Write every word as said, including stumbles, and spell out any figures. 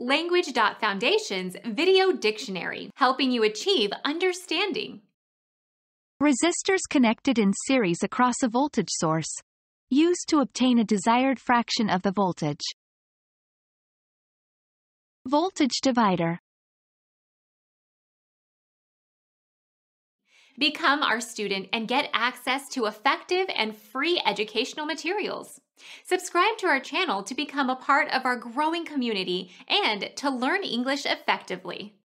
Language.Foundation's Video Dictionary, helping you achieve understanding. Resistors connected in series across a voltage source. Used to obtain a desired fraction of the voltage. Voltage divider. Become our student and get access to effective and free educational materials. Subscribe to our channel to become a part of our growing community and to learn English effectively.